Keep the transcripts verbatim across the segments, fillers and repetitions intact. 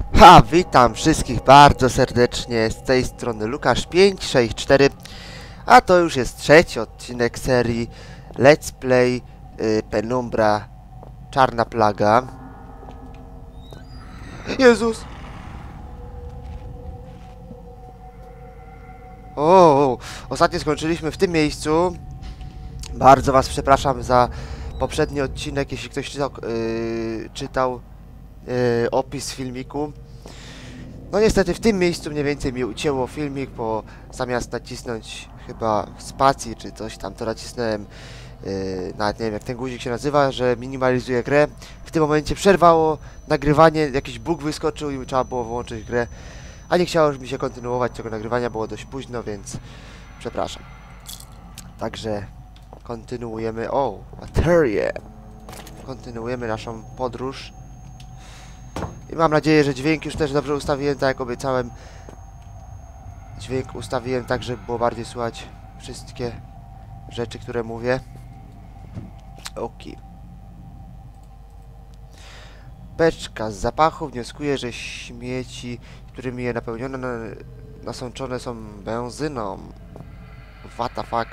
Ha, witam wszystkich bardzo serdecznie, z tej strony Lukasz pięć sześć cztery, a to już jest trzeci odcinek serii Let's Play y, Penumbra Czarna Plaga. Jezus! O, ostatnio skończyliśmy w tym miejscu. Bardzo was przepraszam za poprzedni odcinek, jeśli ktoś czytał, yy, czytał yy, opis filmiku. No niestety w tym miejscu mniej więcej mi ucięło filmik, bo zamiast nacisnąć chyba spacji czy coś tam, to nacisnąłem, yy, nawet nie wiem jak ten guzik się nazywa, że minimalizuje grę. W tym momencie przerwało nagrywanie, jakiś bug wyskoczył i trzeba było wyłączyć grę. A nie chciało już mi się kontynuować tego nagrywania, było dość późno, więc przepraszam. Także kontynuujemy, o, baterię. Kontynuujemy naszą podróż. I mam nadzieję, że dźwięk już też dobrze ustawiłem, tak jak obiecałem. Dźwięk ustawiłem tak, żeby było bardziej słychać wszystkie rzeczy, które mówię. Okej. Beczka z zapachu wnioskuje, że śmieci, którymi je napełnione, nasączone są benzyną. What the fuck?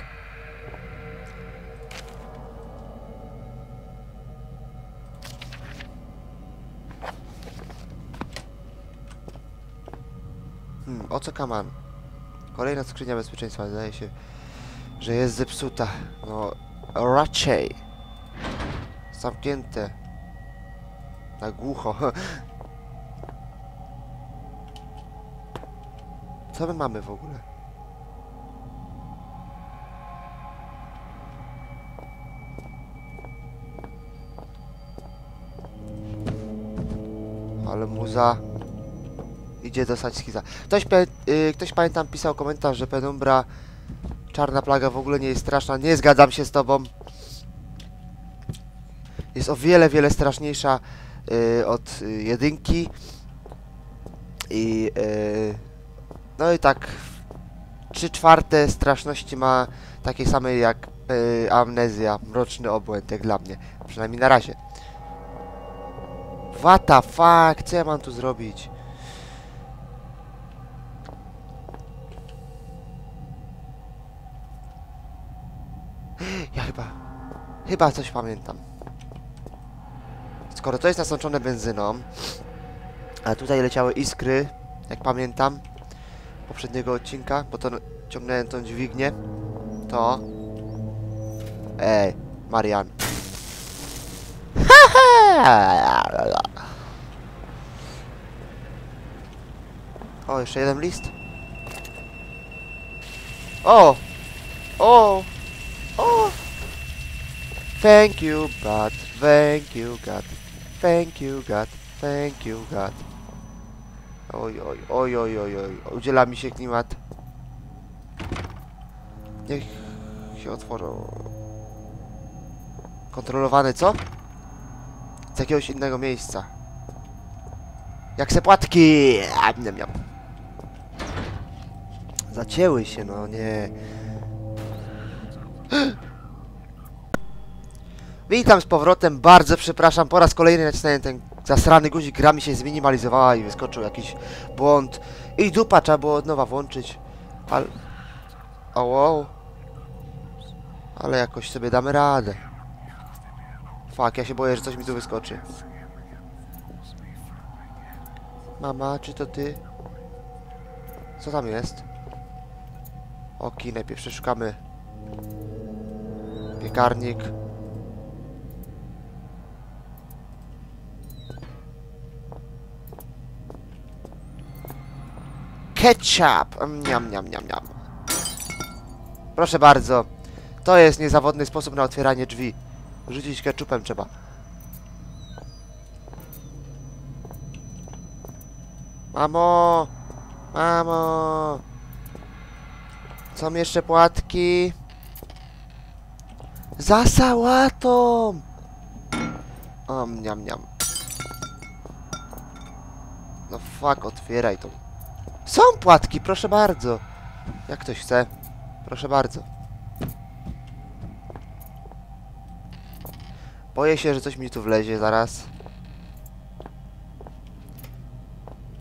Hmm, o co kaman? Kolejna skrzynia bezpieczeństwa, zdaje się, że jest zepsuta. No, raczej. Zamknięte. Na głucho. Co my mamy w ogóle? Ale muza idzie dostać skiza. Ktoś, yy, ktoś pamiętam pisał komentarz, że Penumbra Czarna Plaga w ogóle nie jest straszna. Nie zgadzam się z tobą. Jest o wiele, wiele straszniejsza yy, od yy, jedynki. I yy, no i tak trzy czwarte straszności ma takiej samej jak yy, amnezja, mroczny obłęd, jak dla mnie. Przynajmniej na razie. What the fuck? Co ja mam tu zrobić? Ja chyba... Chyba coś pamiętam. Skoro to jest nasączone benzyną, a tutaj leciały iskry, jak pamiętam, poprzedniego odcinka, bo to ciągnąłem tą dźwignię, to... Ej, Marian. O, jeszcze jeden list. O! O! O! Thank you, God. Thank you, God. Thank you, God. Thank you, God. Oj, oj, oj, oj, oj, oj. Udziela mi się klimat. Niech się otworzą. Kontrolowane, co? Z jakiegoś innego miejsca. Jak se płatki! Zacięły się, no nie. Witam z powrotem, bardzo przepraszam, po raz kolejny nacisnąłem ten zasrany guzik, gra mi się zminimalizowała i wyskoczył jakiś błąd. I dupa, trzeba było od nowa włączyć. Ale... O, wow. Ale jakoś sobie damy radę. Fuck, ja się boję, że coś mi tu wyskoczy. Mama, czy to ty? Co tam jest? Okej, najpierw przeszukamy piekarnik. Ketchup! Niam, niam, niam, niam. Proszę bardzo. To jest niezawodny sposób na otwieranie drzwi. Rzucić ketchupem trzeba. Mamo! Mamo! Są jeszcze płatki? Za sałatą! O, niam, niam. No fuck, otwieraj to. Są płatki, proszę bardzo. Jak ktoś chce, proszę bardzo. Boję się, że coś mi tu wlezie zaraz.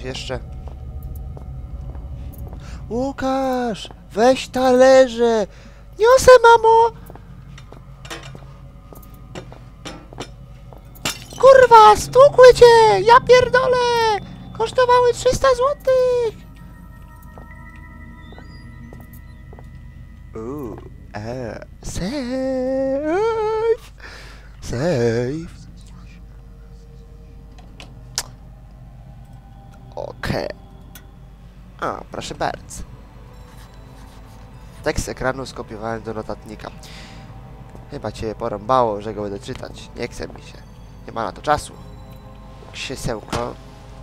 jeszcze. Łukasz! Weź talerze! Niosę, mamo! Kurwa, stukły cię! Ja pierdolę! Kosztowały trzysta złotych! Uuu, e, save! Save! Okej. Okay. A, proszę bardzo. Tekst ekranu skopiowałem do notatnika. Chyba cię porąbało, że go będę czytać. Nie chce mi się. Nie ma na to czasu. Krzesełko.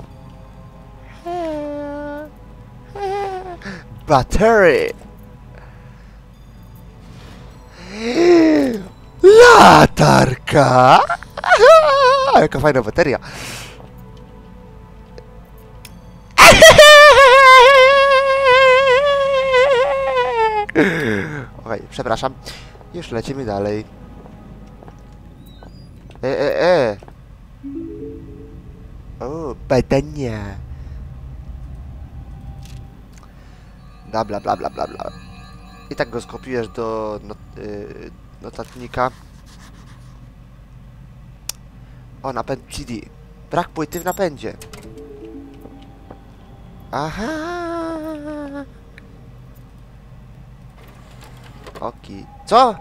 Battery! Latarka! Jaka fajna bateria. Okej, przepraszam. Już lecimy dalej. E, e, e. O, badania. Bla, bla, bla, bla, bla, bla. I tak go skopiujesz do not, y, notatnika. O, napęd C D. Brak płyty w napędzie. Aha. Okej. Co?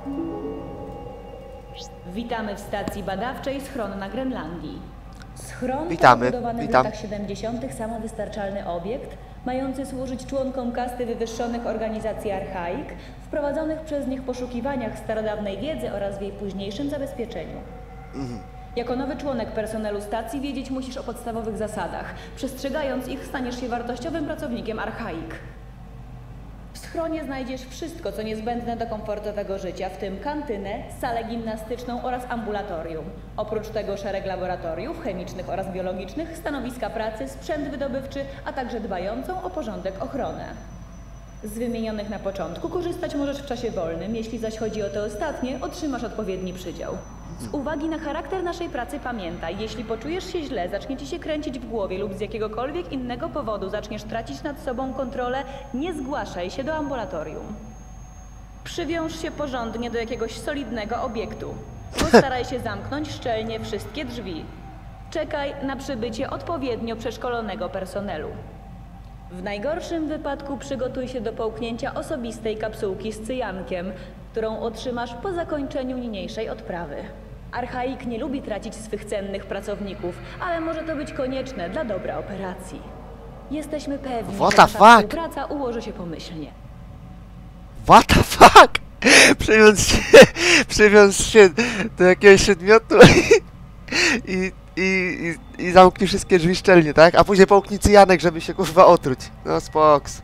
Witamy w stacji badawczej Schron na Grenlandii. Schron Witamy, to budowany witam. w latach siedemdziesiątych samowystarczalny obiekt, mający służyć członkom kasty wywyższonych organizacji Archaik, wprowadzonych przez nich poszukiwaniach starodawnej wiedzy oraz w jej późniejszym zabezpieczeniu. Mhm. Jako nowy członek personelu stacji wiedzieć musisz o podstawowych zasadach. Przestrzegając ich, staniesz się wartościowym pracownikiem Archaik. W schronie znajdziesz wszystko, co niezbędne do komfortowego życia, w tym kantynę, salę gimnastyczną oraz ambulatorium. Oprócz tego szereg laboratoriów chemicznych oraz biologicznych, stanowiska pracy, sprzęt wydobywczy, a także dbającą o porządek ochronę. Z wymienionych na początku korzystać możesz w czasie wolnym, jeśli zaś chodzi o te ostatnie, otrzymasz odpowiedni przydział. Z uwagi na charakter naszej pracy pamiętaj, jeśli poczujesz się źle, zacznie ci się kręcić w głowie lub z jakiegokolwiek innego powodu zaczniesz tracić nad sobą kontrolę, nie zgłaszaj się do ambulatorium. Przywiąż się porządnie do jakiegoś solidnego obiektu. Postaraj się zamknąć szczelnie wszystkie drzwi. Czekaj na przybycie odpowiednio przeszkolonego personelu. W najgorszym wypadku przygotuj się do połknięcia osobistej kapsułki z cyjankiem, którą otrzymasz po zakończeniu niniejszej odprawy. Archaik nie lubi tracić swych cennych pracowników, ale może to być konieczne dla dobra operacji. Jesteśmy pewni, What że the nasza fuck? współpraca ułoży się pomyślnie. What the fuck? Przywiąz się, przywiąz się do jakiegoś przedmiotu i, i, i, i zamknij wszystkie drzwi szczelnie, tak? A później połknij cyjanek, żeby się kurwa otruć. No spoks.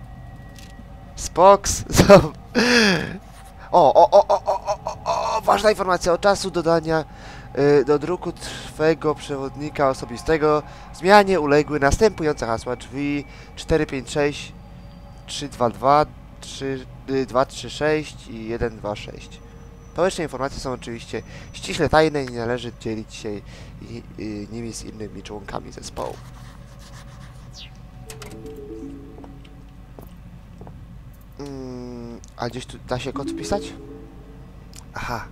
Spoks. O, o, o, o, o, o, o, o, ważna informacja o czasu dodania y, do druku twojego przewodnika osobistego. Zmianie uległy następujące hasła: drzwi cztery pięć sześć, trzy dwa dwa, trzy, dwa trzy sześć i jeden dwa sześć. Powyższe informacje są oczywiście ściśle tajne i nie należy dzielić się i, i, nimi z innymi członkami zespołu. Mm, a gdzieś tu da się kod wpisać? Aha.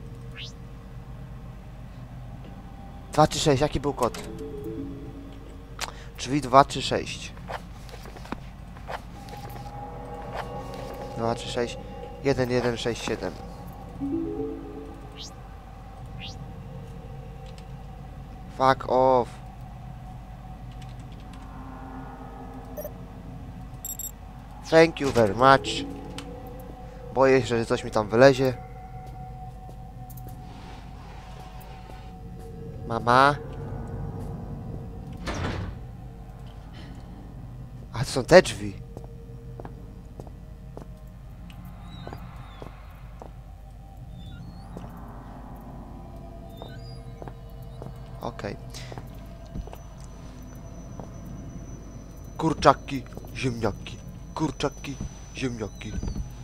dwa trzy sześć, jaki był kod? Drzwi dwa trzy sześć. dwa trzy sześć, jeden jeden sześć siedem. Fuck off. Thank you very much. Boję się, że coś mi tam wylezie. Mama. A to są te drzwi. Okej. Okay. Kurczaki, ziemniaki. Kurczaki, ziemniaki.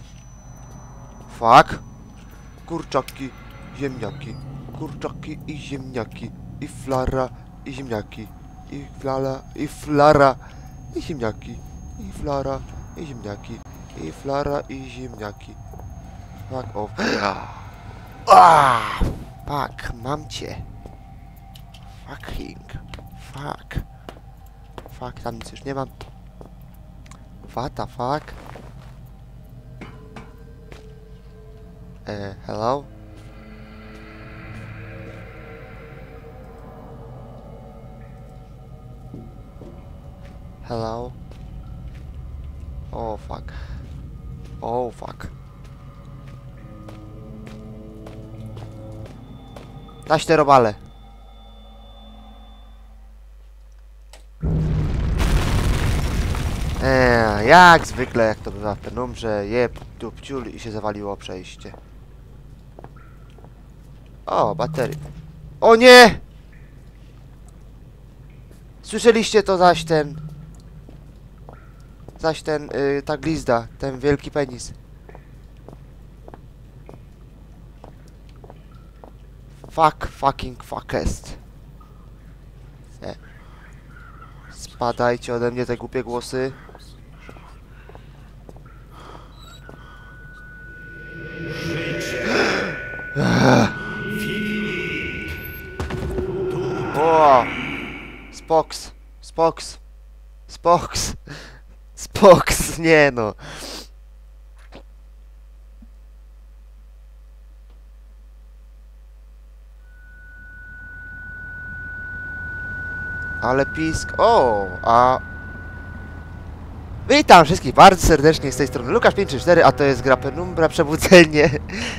Fuck. Kurczaki, ziemniaki. Kurczaki i ziemniaki. I flara i ziemniaki. i flala, i flara, i ziemniaki, i flara, i ziemniaki, i flara, i ziemniaki. Fuck off. Ah, fuck, mam cię. Fucking. Fuck. Fuck, tam nic już nie mam. What the fuck? E, hello? Hello? Oh fuck. Oh fuck. Daś te robale. Eee, jak zwykle, jak to bywa w penumbrze, jeb, dupciul i się zawaliło przejście. O, baterii. O nie! Słyszeliście to zaś ten... Zaś ten, yy, ta glizda, ten wielki penis. Fuck, fucking fuckest. Nie. Spadajcie ode mnie te głupie głosy. O! Spoks, Spoks, Spoks, Spoks, nie no. Ale pisk... O! A... Witam wszystkich bardzo serdecznie z tej strony Lukasz pięć trzy cztery, a to jest gra Penumbra Przebudzenie.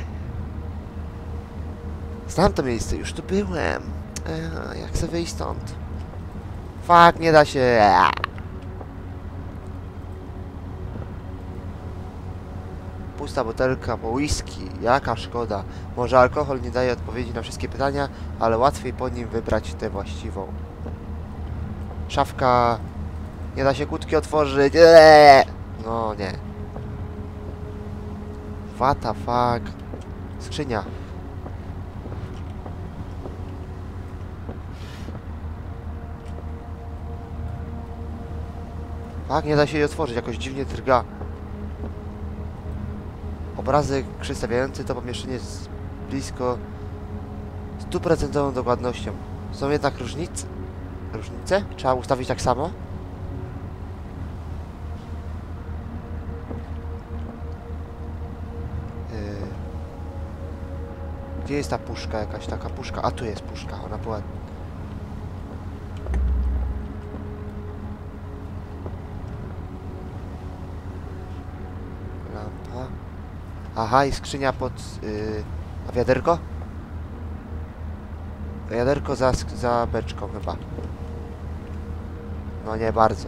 Znam to miejsce, już tu byłem. Eee, jak chcę wyjść stąd? Fuck, nie da się. Eee. Pusta butelka po whisky. Jaka szkoda. Może alkohol nie daje odpowiedzi na wszystkie pytania, ale łatwiej po nim wybrać tę właściwą. Szafka. Nie da się kłódki otworzyć. Eee. No nie. What the fuck. Skrzynia. Tak, nie da się jej otworzyć, jakoś dziwnie drga. Obrazek przedstawiający to pomieszczenie z blisko stuprocentową dokładnością. Są jednak różnice? Różnice? Trzeba ustawić tak samo? Yy. Gdzie jest ta puszka jakaś, taka puszka? A tu jest puszka, ona była... Aha, i skrzynia pod... Yy, a wiaderko? Wiaderko za, za beczką chyba. No nie bardzo.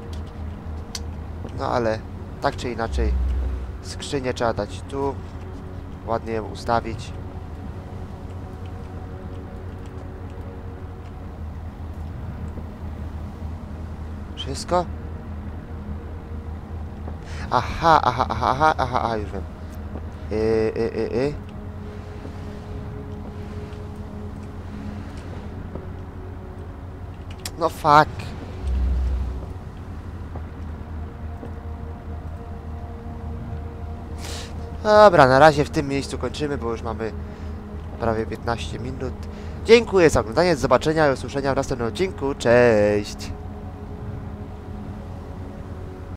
No ale tak czy inaczej skrzynię trzeba dać tu. Ładnie ją ustawić. Wszystko? Aha, aha, aha, aha, aha, aha, już wiem. Yy, yy, yy, yy. No fuck. Dobra, na razie w tym miejscu kończymy, bo już mamy prawie piętnaście minut. Dziękuję za oglądanie, do zobaczenia i usłyszenia w następnym odcinku. Cześć!